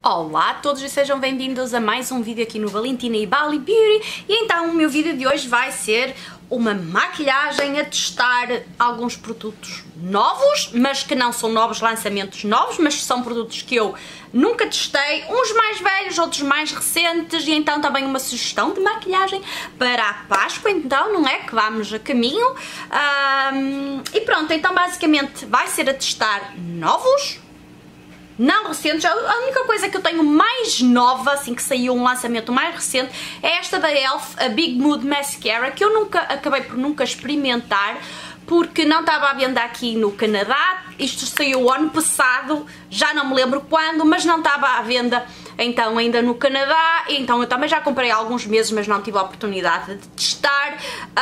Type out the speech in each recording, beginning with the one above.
Olá a todos e sejam bem-vindos a mais um vídeo aqui no Valentina e Bali Beauty. E então o meu vídeo de hoje vai ser uma maquilhagem a testar alguns produtos novos, mas que não são novos lançamentos novos, mas são produtos que eu nunca testei, uns mais velhos, outros mais recentes, e então também uma sugestão de maquilhagem para a Páscoa, então não é que vamos a caminho. E pronto, então basicamente vai ser a testar novos, não recentes. A única coisa que eu tenho mais nova, assim que saiu um lançamento mais recente, é esta da e.l.f., a Big Mood Mascara, que eu acabei por nunca experimentar, porque não estava à venda aqui no Canadá. Isto saiu o ano passado, já não me lembro quando, mas não estava à venda então ainda no Canadá, então eu também já comprei há alguns meses, mas não tive a oportunidade de testar,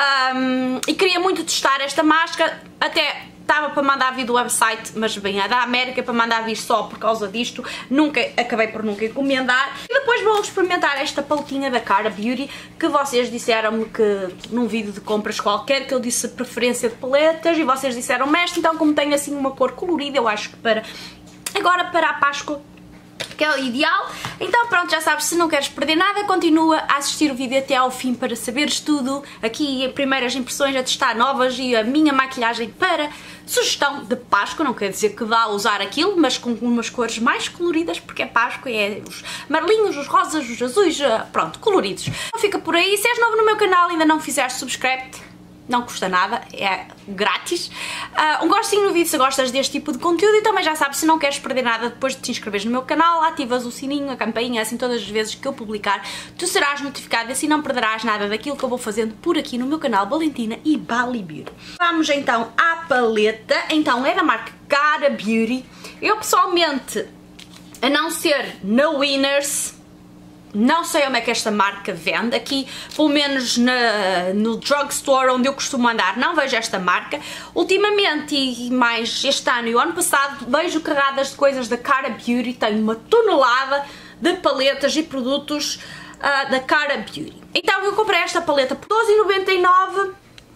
e queria muito testar esta máscara, até estava para mandar vir do website, mas bem, é da América, para mandar vir só por causa disto, acabei por nunca encomendar. E depois vou experimentar esta paletinha da Cara Beauty, que vocês disseram-me que num vídeo de compras qualquer, que eu disse preferência de paletas, e vocês disseram-me esta, então como tem assim uma cor colorida, eu acho que agora para a Páscoa que é o ideal. Então pronto, já sabes, se não queres perder nada, continua a assistir o vídeo até ao fim para saberes tudo. Aqui primeiras impressões a testar novas e a minha maquilhagem para sugestão de Páscoa. Não quer dizer que vá usar aquilo, mas com umas cores mais coloridas, porque é Páscoa e é os amarelinhos, os rosas, os azuis, pronto, coloridos. Então fica por aí. Se és novo no meu canal e ainda não fizeste subscribe, não custa nada, é grátis. Um gostinho no vídeo se gostas deste tipo de conteúdo, e também já sabes, se não queres perder nada depois de te inscreveres no meu canal, ativas o sininho, a campainha, assim todas as vezes que eu publicar, tu serás notificado e assim não perderás nada daquilo que eu vou fazendo por aqui no meu canal Valentina e Bali Beauty. Vamos então à paleta, então é da marca Cara Beauty. Eu pessoalmente, a não ser na Winners, não sei onde é que esta marca vende. Aqui, pelo menos no drugstore onde eu costumo andar, não vejo esta marca. Ultimamente, e mais este ano e o ano passado, vejo carradas de coisas da Cara Beauty. Tenho uma tonelada de paletas e produtos da Cara Beauty. Então eu comprei esta paleta por 12,99,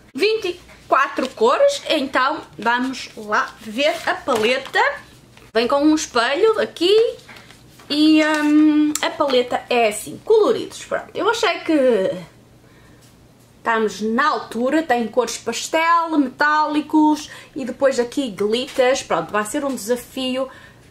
24 cores. Então vamos lá ver a paleta. Vem com um espelho aqui. E a paleta é assim, coloridos, pronto. Eu achei que estamos na altura, tem cores pastel, metálicos e depois aqui glitters. Pronto, vai ser um desafio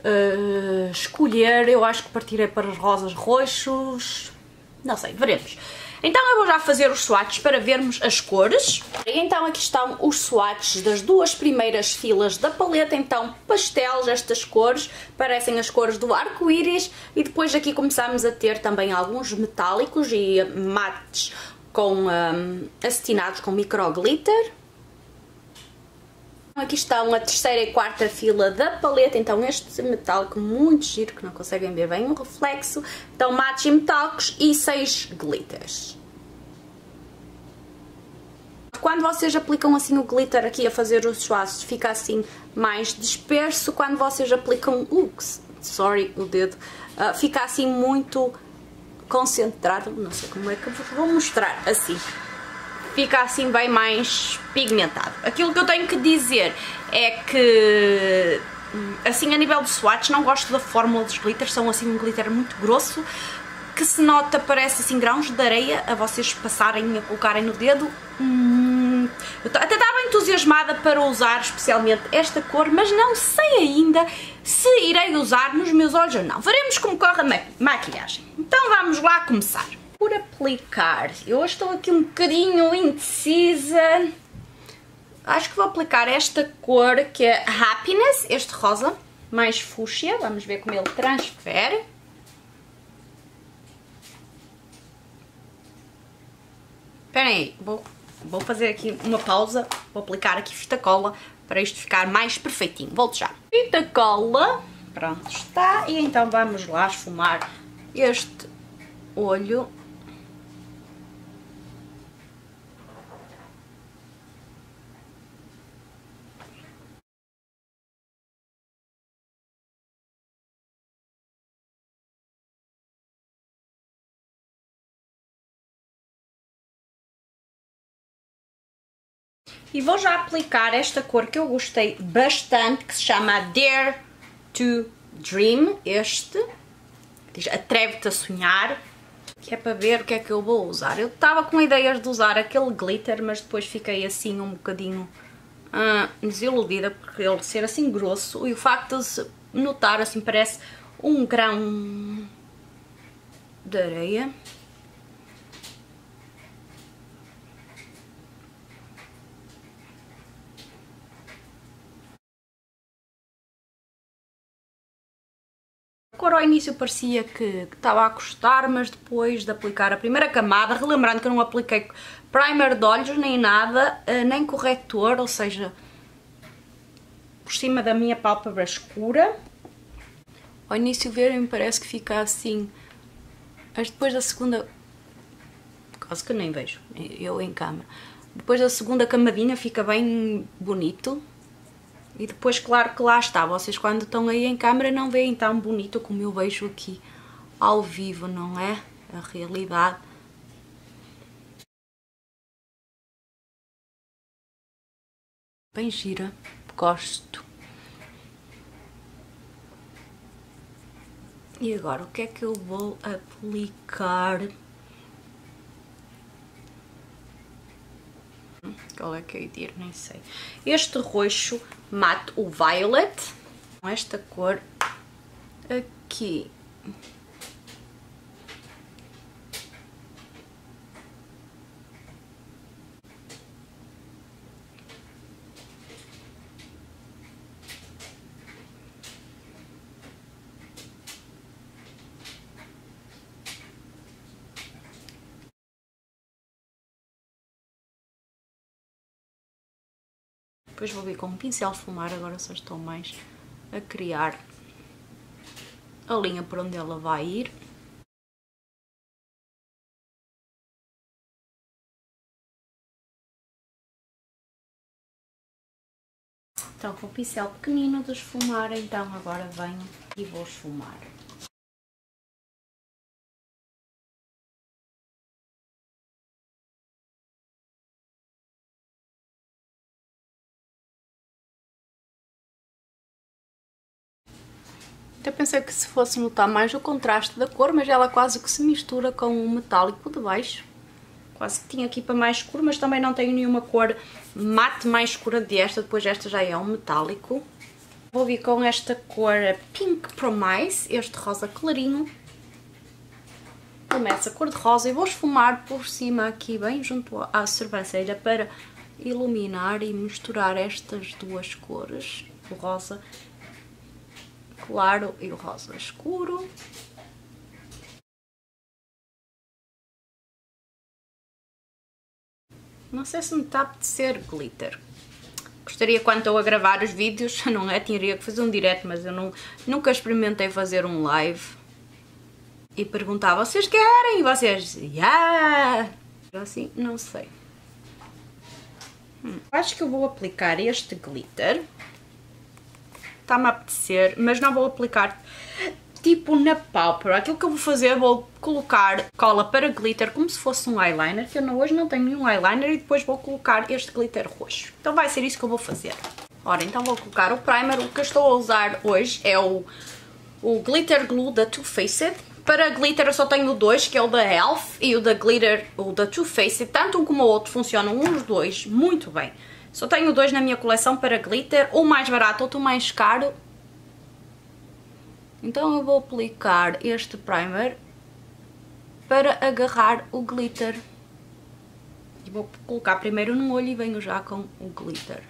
escolher. Eu acho que partirei para os rosas roxos, não sei, veremos. Então eu vou já fazer os swatches para vermos as cores. E então aqui estão os swatches das duas primeiras filas da paleta. Então pastéis, estas cores, parecem as cores do arco-íris. E depois aqui começamos a ter também alguns metálicos e mates com acetinados com micro glitter. Aqui estão a terceira e quarta fila da paleta, então este metálico muito giro, que não conseguem ver bem o reflexo. Então mates e metálicos e 6 glitters. Quando vocês aplicam assim o glitter aqui a fazer os swatches, fica assim mais disperso. Quando vocês aplicam, sorry, o dedo, fica assim muito concentrado, não sei como é que eu vou mostrar, assim. Fica assim bem mais pigmentado. Aquilo que eu tenho que dizer é que, assim a nível de swatch, não gosto da fórmula dos glitters. São assim um glitter muito grosso, que se nota, parece assim grãos de areia a vocês passarem, a colocarem no dedo. Eu até estava entusiasmada para usar especialmente esta cor, mas não sei ainda se irei usar nos meus olhos ou não. Veremos como corre a maquilhagem. Então vamos lá começar. Por aplicar, eu hoje estou aqui um bocadinho indecisa. Acho que vou aplicar esta cor, que é Happiness, este rosa, mais fúcsia. Vamos ver como ele transfere. Espera aí, vou fazer aqui uma pausa. Vou aplicar aqui fita cola para isto ficar mais perfeitinho. Volto já. Fita cola, pronto está. E então vamos lá esfumar este olho. E vou já aplicar esta cor que eu gostei bastante, que se chama Dare to Dream, este. diz atreve-te a sonhar, que é para ver o que é que eu vou usar. Eu estava com ideias de usar aquele glitter, mas depois fiquei assim um bocadinho desiludida por ele ser assim grosso e o facto de se notar assim parece um grão de areia. A cor ao início parecia que estava a gostar, mas depois de aplicar a primeira camada, relembrando que eu não apliquei primer de olhos nem nada, nem corretor, ou seja, por cima da minha pálpebra escura. Ao início verem parece que fica assim, mas depois da segunda, quase que nem vejo, eu em câmera, depois da segunda camadinha fica bem bonito. E depois, claro que lá está, vocês quando estão aí em câmera não veem tão bonito como eu vejo aqui ao vivo, não é? A realidade. Bem gira, gosto. E agora, o que é que eu vou aplicar? Qual é que é de ir? Nem sei. Este roxo mate, o violet, com esta cor aqui. Depois vou vir com um pincel fumar, agora só estou mais a criar a linha por onde ela vai ir. Então com o pincel pequenino de esfumar, então agora venho e vou esfumar. Até pensei que se fosse notar mais o contraste da cor, mas ela quase que se mistura com o metálico de baixo. Quase que tinha aqui para mais escuro, mas também não tenho nenhuma cor mate mais escura desta, depois esta já é um metálico. Vou vir com esta cor Pink Promise, este rosa clarinho. Começa a cor de rosa e vou esfumar por cima aqui, bem junto à sobrancelha, para iluminar e misturar estas duas cores, o rosa claro e o rosa escuro. Não sei se me está a apetecer glitter. Gostaria, quando estou a gravar os vídeos, não é? Teria que fazer um direct, mas eu nunca experimentei fazer um live. E perguntava, vocês querem? E vocês, yeah! Assim, não sei. Acho que eu vou aplicar este glitter. Está-me a apetecer, mas não vou aplicar tipo na pálpebra. Aquilo que eu vou fazer, vou colocar cola para glitter como se fosse um eyeliner, que eu hoje não tenho nenhum eyeliner, e depois vou colocar este glitter roxo. Então vai ser isso que eu vou fazer. Ora, então vou colocar o primer. O que eu estou a usar hoje é o Glitter Glue da Too Faced. Para glitter eu só tenho dois, que é o da e.l.f. e o da Glitter, o da Too Faced. Tanto um como o outro funcionam os dois muito bem. Só tenho dois na minha coleção para glitter, um mais barato, outro mais caro. Então eu vou aplicar este primer para agarrar o glitter. E vou colocar primeiro no olho e venho já com o glitter.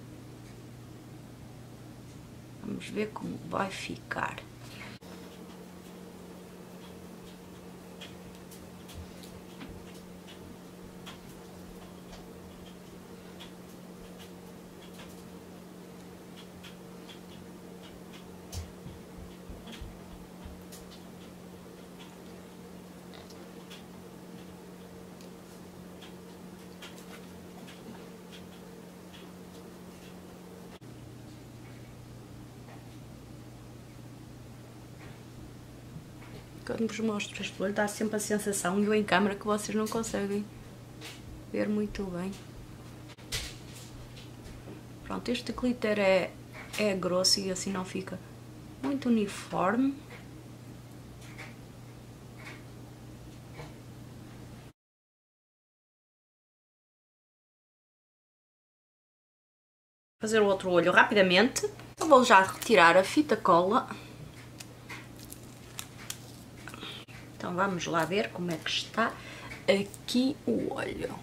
Vamos ver como vai ficar. Quando vos mostro as flores dá sempre a sensação, e eu em câmera, que vocês não conseguem ver muito bem. Pronto, este glitter é grosso e assim não fica muito uniforme. Fazer o outro olho rapidamente. Eu vou já retirar a fita cola. Então vamos lá ver como é que está aqui o olho.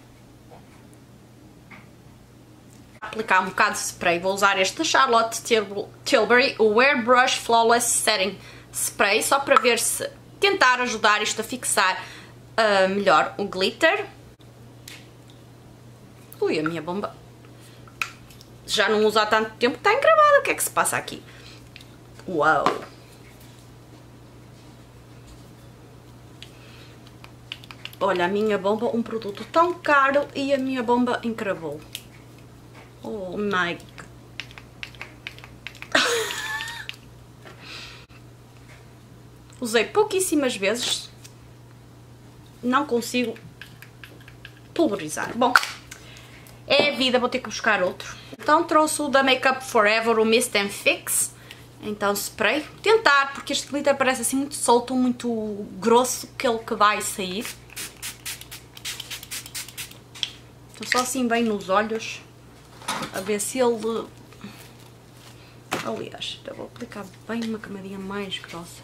Aplicar um bocado de spray. Vou usar este da Charlotte Tilbury, o Airbrush Flawless Setting Spray, só para ver se tentar ajudar isto a fixar melhor o glitter. Ui, a minha bomba já não uso há tanto tempo que está encravada. O que é que se passa aqui? Uau! Olha, a minha bomba, um produto tão caro e a minha bomba encravou. Oh my God. Usei pouquíssimas vezes. Não consigo pulverizar. Bom, é a vida, vou ter que buscar outro. Então trouxe o da Makeup Forever, o Mist and Fix. Então spray. Tentar, porque este glitter parece assim muito solto, muito grosso, aquele que vai sair. Então só assim bem nos olhos, a ver se ele... Aliás, eu vou aplicar bem uma camadinha mais grossa.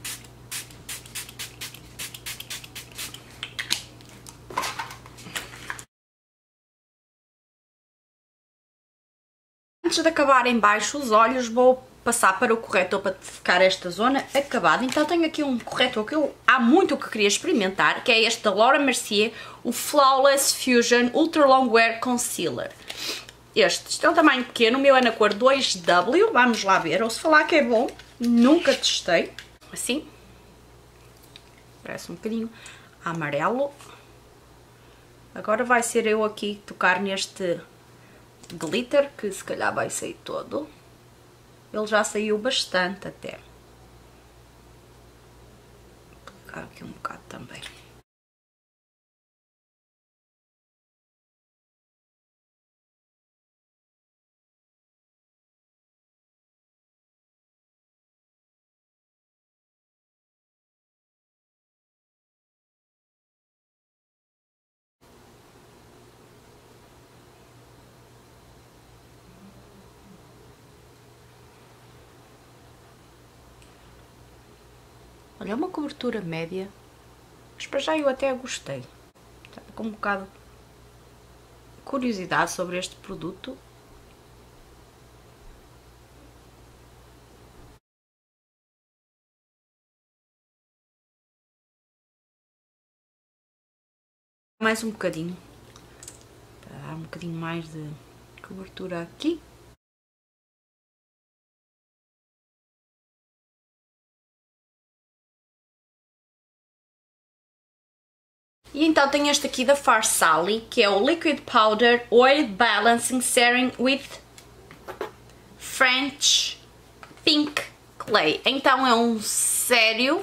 Antes de acabar em baixo os olhos, vou passar para o corretor para ficar esta zona acabada. Então tenho aqui um corretor que eu há muito que queria experimentar, que é este da Laura Mercier, o Flawless Fusion Ultra Long Wear Concealer. Este é um tamanho pequeno, o meu é na cor 2W, vamos lá ver. Ou se falar que é bom, nunca testei. Assim, parece um bocadinho amarelo. Agora vai ser eu aqui tocar neste glitter, que se calhar vai sair todo. Ele já saiu bastante até. Vou colocar aqui um bocado também. Olha, é uma cobertura média, mas para já eu até gostei. Estava com um bocado de curiosidade sobre este produto. Mais um bocadinho, para dar um bocadinho mais de cobertura aqui. E então tenho este aqui da Farsali, que é o Liquid Powder Oil Balancing Serum with French Pink Clay. Então é um sérum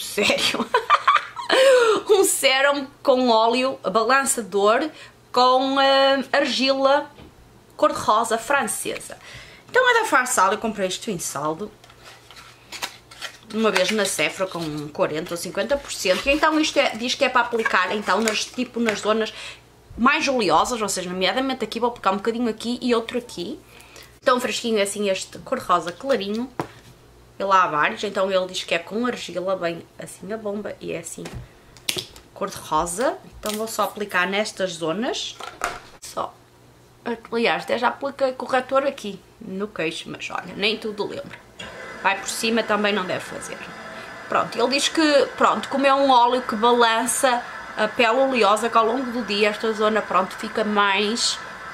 com óleo balançador com argila cor-de-rosa francesa. Então é da Farsali, eu comprei isto em saldo uma vez na Sephora com 40% ou 50%, e então isto diz que é para aplicar então nas zonas mais oleosas, ou seja, nomeadamente aqui, vou aplicar um bocadinho aqui e outro aqui. Tão fresquinho é assim este cor-de-rosa clarinho, ele há vários, então ele diz que é com argila, bem assim a bomba, e é assim cor-de-rosa. Então vou só aplicar nestas zonas, só, aliás, até já apliquei corretor aqui no queixo, mas olha, nem tudo lembro. Vai por cima também não deve fazer. Pronto, ele diz que, pronto, como é um óleo que balança a pele oleosa, que ao longo do dia esta zona, pronto, fica mais...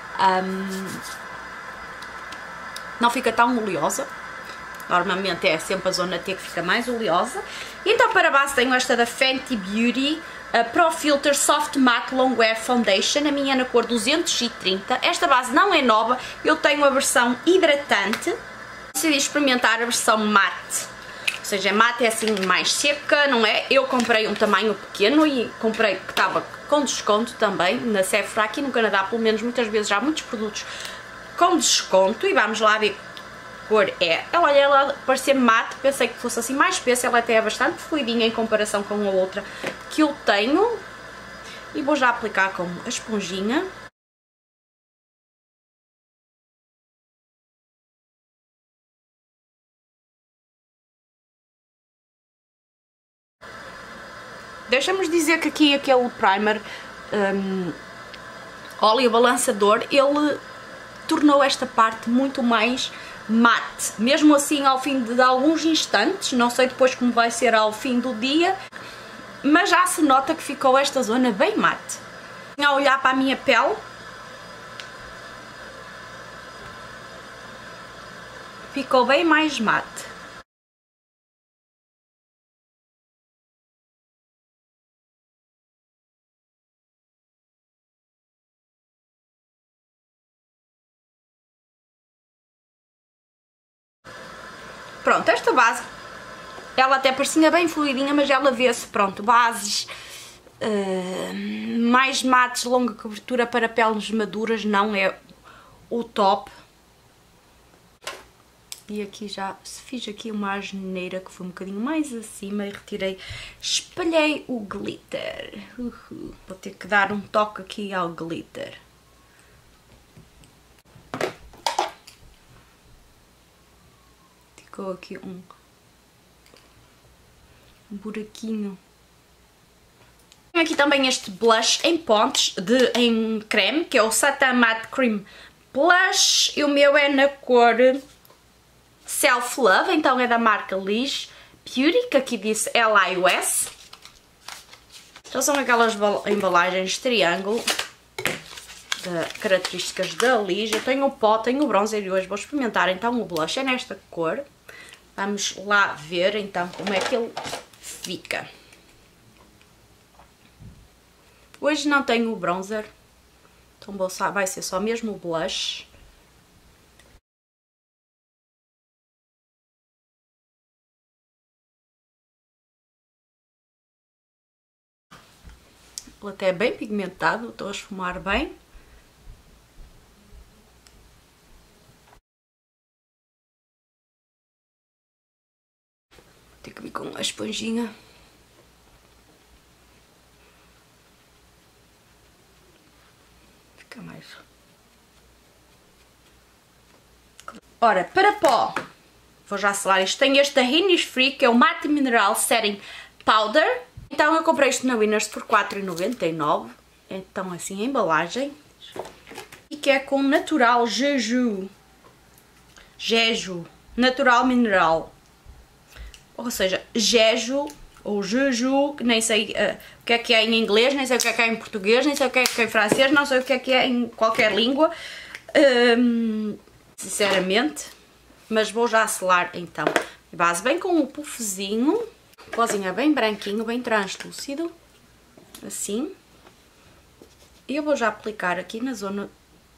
não fica tão oleosa. Normalmente é sempre a zona T que fica mais oleosa. E então para a base tenho esta da Fenty Beauty, a Pro Filter Soft Matte Long Wear Foundation, a minha é na cor 230. Esta base não é nova, eu tenho a versão hidratante. Decidi experimentar a versão mate, ou seja, mate é assim mais seca, não é? Eu comprei um tamanho pequeno e comprei que estava com desconto também na Sephora, aqui no Canadá, pelo menos muitas vezes há muitos produtos com desconto, e vamos lá ver que cor é. Olha, ela parecia mate, pensei que fosse assim mais espessa, ela até é bastante fluidinha em comparação com a outra que eu tenho, e vou já aplicar com a esponjinha. Deixa-me dizer que aqui aquele primer óleo balançador, ele tornou esta parte muito mais mate. Mesmo assim, ao fim de alguns instantes, não sei depois como vai ser ao fim do dia, mas já se nota que ficou esta zona bem mate. A olhar para a minha pele, ficou bem mais mate. Pronto, esta base, ela até parecia bem fluidinha, mas ela vê-se, pronto, bases mais mates, longa cobertura para peles maduras, não é o top. E aqui já fiz aqui uma asneira que foi um bocadinho mais acima e retirei, espalhei o glitter. Vou ter que dar um toque aqui ao glitter. Ficou aqui um buraquinho. Tenho aqui também este blush em pontes, em creme, que é o Satin Matte Cream Blush. E o meu é na cor Self Love, então é da marca Lish Beauty, que aqui disse LIUS. Então são aquelas embalagens triângulo, de características da Lish. Eu tenho o pó, tenho o bronzer e hoje vou experimentar então o blush, é nesta cor. Vamos lá ver então como é que ele fica. Hoje não tenho o bronzer, então vai ser só mesmo o blush. Ele até é bem pigmentado, estou a esfumar bem. Tem que vir com a esponjinha. Fica mais. Ora, para pó, vou já selar isto. Tem este da Innisfree, que é o Matte Mineral Setting Powder. Então eu comprei isto na Winners por 4,99. Então assim a embalagem. E que é com natural Jeju. Natural Mineral. Ou seja, Jeju ou Jeju, nem sei o que é em inglês, nem sei o que é em português, nem sei o que é em francês, não sei o que é em qualquer língua, sinceramente, mas vou já selar então. Base bem com um puffzinho, pozinho bem branquinho, bem translúcido, assim, e eu vou já aplicar aqui na zona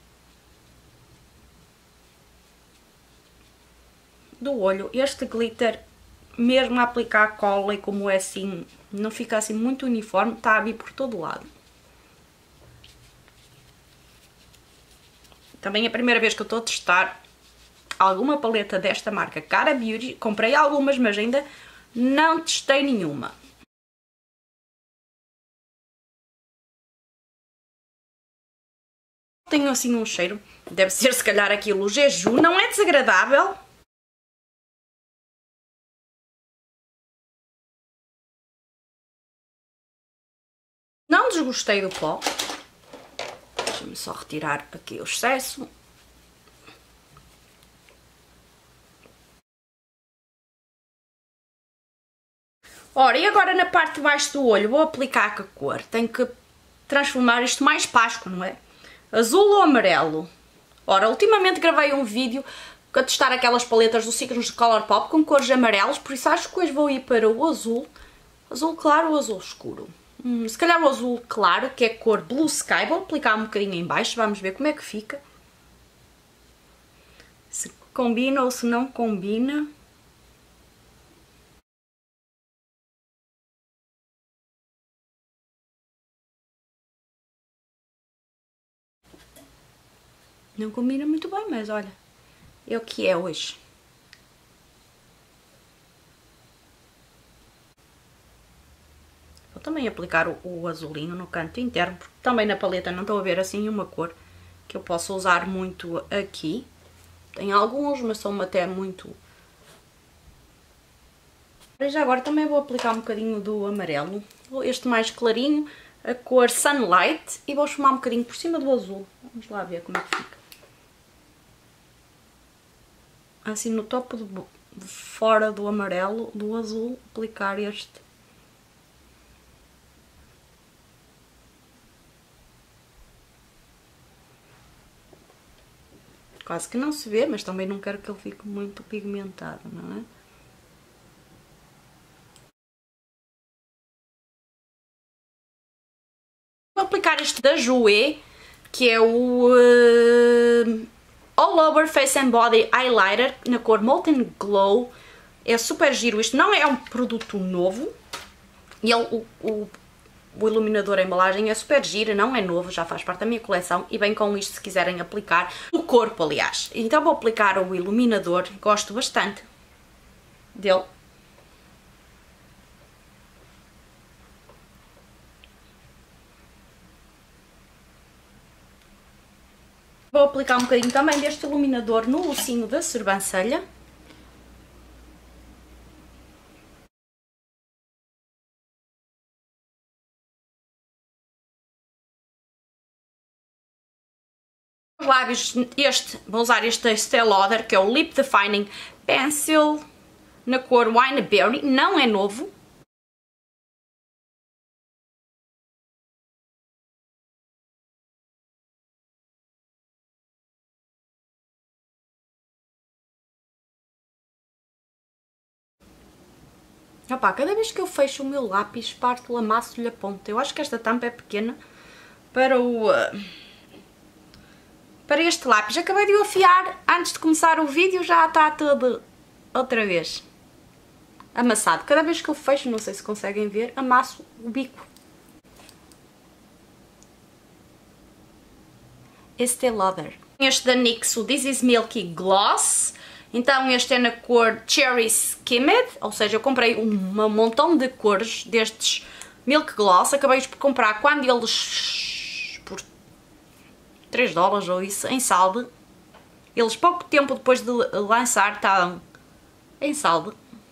do olho. Este glitter, mesmo a aplicar cola, e como é assim, não fica assim muito uniforme, está a vir por todo lado. Também é a primeira vez que eu estou a testar alguma paleta desta marca Cara Beauty. Comprei algumas, mas ainda não testei nenhuma. Tenho assim um cheiro, deve ser se calhar aquilo o Jeju, não é desagradável. Não desgostei do pó. Deixa-me só retirar aqui o excesso. Ora, e agora na parte de baixo do olho vou aplicar com a cor. Tenho que transformar isto mais pasco, não é? Azul ou amarelo? Ora, ultimamente gravei um vídeo a testar aquelas paletas do Signos de Colourpop com cores amarelas, por isso acho que hoje vou ir para o azul. Azul claro ou azul escuro? Se calhar o azul claro, que é a cor Blue Sky. Vou aplicar um bocadinho em baixo, vamos ver como é que fica. Se combina ou se não combina. Não combina muito bem, mas olha, é o que é hoje. Vou também aplicar o azulinho no canto interno, porque também na paleta não estou a ver assim uma cor que eu possa usar muito aqui. Tem alguns, mas são até muito E já agora também vou aplicar um bocadinho do amarelo, este mais clarinho, a cor Sunlight, e vou esfumar um bocadinho por cima do azul. Vamos lá ver como é que fica. Assim no topo de fora do amarelo, do azul, aplicar este. Quase que não se vê, mas também não quero que ele fique muito pigmentado, não é? Vou aplicar este da Jouer, que é o All Over Face and Body Highlighter, na cor Molten Glow. É super giro, isto não é um produto novo, e ele, o iluminador, a embalagem é super gira, não é novo, já faz parte da minha coleção, e bem com isto se quiserem aplicar no corpo, aliás. Então vou aplicar o iluminador, gosto bastante dele. Vou aplicar um bocadinho também deste iluminador no ossinho da sobrancelha. Os lábios, vou usar este Estée Lauder, que é o Lip Defining Pencil, na cor Wineberry, não é novo. Opa, cada vez que eu fecho o meu lápis, parto-lhe, amasso-lhe a ponta. Eu acho que esta tampa é pequena para para este lápis. Acabei de o afiar antes de começar o vídeo, já está todo outra vez amassado. Cada vez que eu fecho, não sei se conseguem ver, amasso o bico. Estée Lauder. Este da NYX, o This Is Milky Gloss. Então este é na cor Cherry Skimmed, ou seja, eu comprei um montão de cores destes Milk Gloss. Acabei por comprar quando eles, por $3 ou isso, em saldo. Eles pouco tempo depois de lançar estavam em saldo.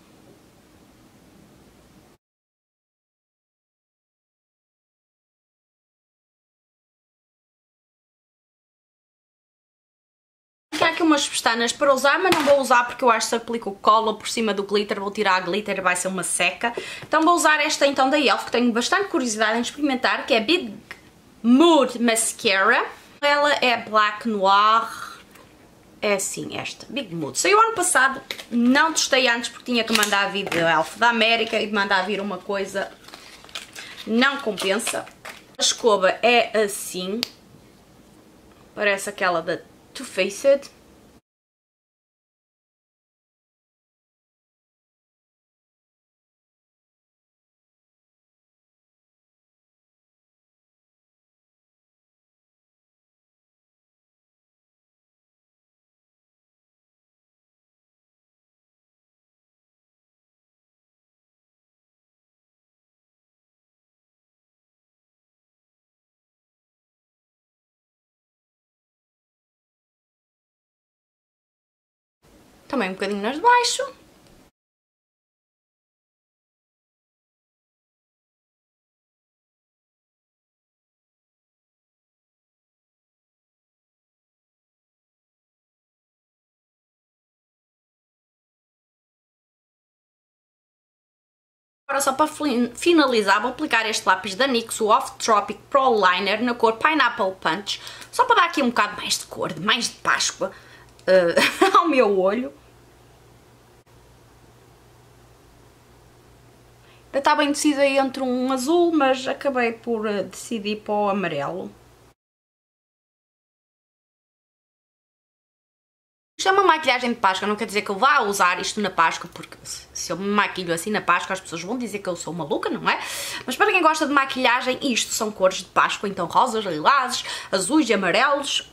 Há aqui umas pestanas para usar, mas não vou usar porque eu acho que se aplico cola por cima do glitter, vou tirar a glitter e vai ser uma seca. Então vou usar esta então da Elf, que tenho bastante curiosidade em experimentar, que é Big Mood Mascara. Ela é Black Noir, é assim esta, Big Mood. Saiu ano passado, não testei antes porque tinha que mandar vir da Elf da América e de mandar vir uma coisa não compensa. A escova é assim, parece aquela da Too Faced. Também um bocadinho nas de baixo. Agora só para finalizar vou aplicar este lápis da NYX, o Off Tropic Pro Liner, na cor Pineapple Punch, só para dar aqui um bocado mais de cor, mais de Páscoa ao meu olho. Eu estava indecisa entre um azul, mas acabei por decidir para o amarelo. Isto é uma maquilhagem de Páscoa, não quer dizer que eu vá usar isto na Páscoa, porque se eu me maquilho assim na Páscoa as pessoas vão dizer que eu sou maluca, não é? Mas para quem gosta de maquilhagem, isto são cores de Páscoa, então rosas, lilazes, azuis e amarelos.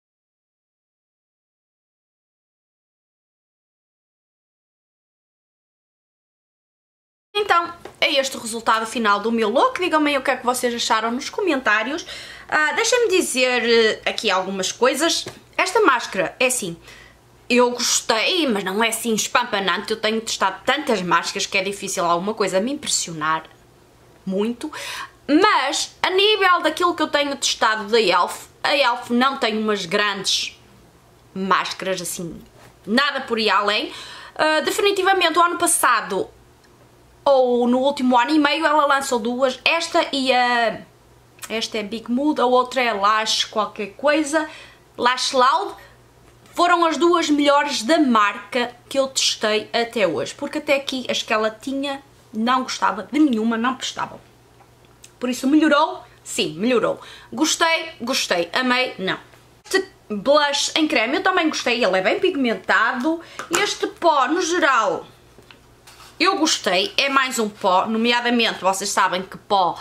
Então, é este o resultado final do meu look. Digam-me o que é que vocês acharam nos comentários. Deixem-me dizer aqui algumas coisas. Esta máscara é assim, eu gostei, mas não é assim espampanante. Eu tenho testado tantas máscaras que é difícil alguma coisa me impressionar muito. Mas, a nível daquilo que eu tenho testado da e.l.f., a e.l.f. não tem umas grandes máscaras, assim, nada por aí além. Definitivamente, o ano passado, ou no último ano e meio, ela lançou duas. Esta e a... Esta é Big Mood, a outra é Lash qualquer coisa, Lash Loud. Foram as duas melhores da marca que eu testei até hoje. Porque até aqui as que ela tinha não gostava de nenhuma, não prestavam. Por isso melhorou? Sim, melhorou. Gostei? Gostei. Amei? Não. Este blush em creme eu também gostei, ele é bem pigmentado. Este pó, no geral, eu gostei. É mais um pó, nomeadamente, vocês sabem que pó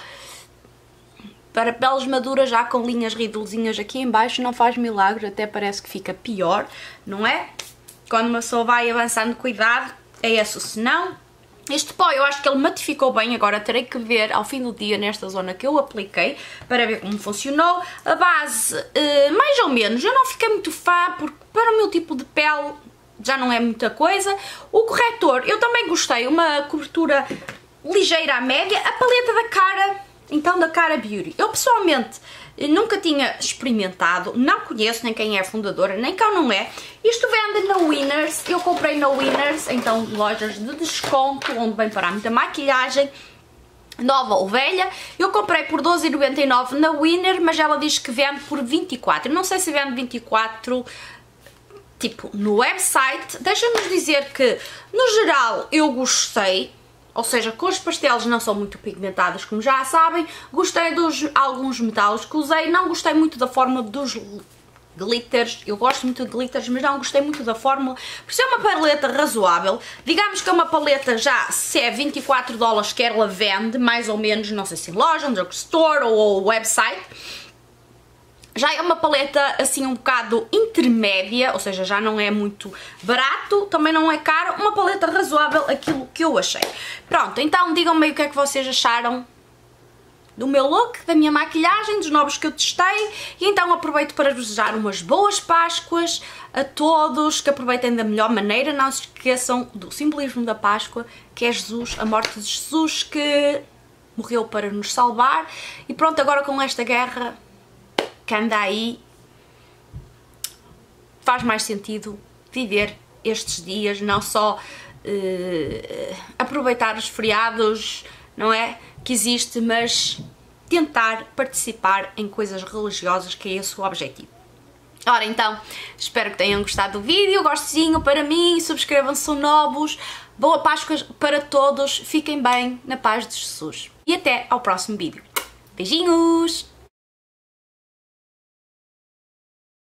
para peles maduras já com linhas riduzinhas aqui em baixo não faz milagres, até parece que fica pior, não é? Quando uma pessoa vai avançando com idade, é esse o senão. Este pó eu acho que ele matificou bem, agora terei que ver ao fim do dia nesta zona que eu apliquei para ver como funcionou. A base, mais ou menos, eu não fiquei muito fã porque para o meu tipo de pele já não é muita coisa. O corretor eu também gostei, uma cobertura ligeira à média. A paleta da cara, então da Cara Beauty, eu pessoalmente nunca tinha experimentado, não conheço nem quem é a fundadora, nem quem não é. Isto vende na Winners, eu comprei na Winners, então lojas de desconto, onde vem parar muita maquilhagem, nova ou velha. Eu comprei por 12,99 na Winner, mas ela diz que vende por 24. Eu não sei se vende 24, tipo, no website. Deixa-nos dizer que, no geral, eu gostei. Ou seja, cores pastelos não são muito pigmentadas, como já sabem. Gostei dos alguns metais que usei. Não gostei muito da forma dos glitters. Eu gosto muito de glitters, mas não gostei muito da fórmula. Por isso é uma paleta razoável. Digamos que é uma paleta já, se é 24 dólares que ela vende, mais ou menos, não sei se em loja, um drugstore ou website. Já é uma paleta assim um bocado intermédia, ou seja, já não é muito barato, também não é caro, uma paleta razoável, aquilo que eu achei. Pronto, então digam-me o que é que vocês acharam do meu look, da minha maquilhagem, dos novos que eu testei. E então aproveito para desejar umas boas Páscoas a todos, que aproveitem da melhor maneira. Não se esqueçam do simbolismo da Páscoa, que é Jesus, a morte de Jesus, que morreu para nos salvar. E pronto, agora com esta guerra que anda aí, faz mais sentido viver estes dias, não só aproveitar os feriados, não é, que existe, mas tentar participar em coisas religiosas, que é esse o objetivo. Ora então, espero que tenham gostado do vídeo, gostinho para mim, subscrevam-se, são novos, boa Páscoa para todos, fiquem bem, na paz de Jesus. E até ao próximo vídeo. Beijinhos!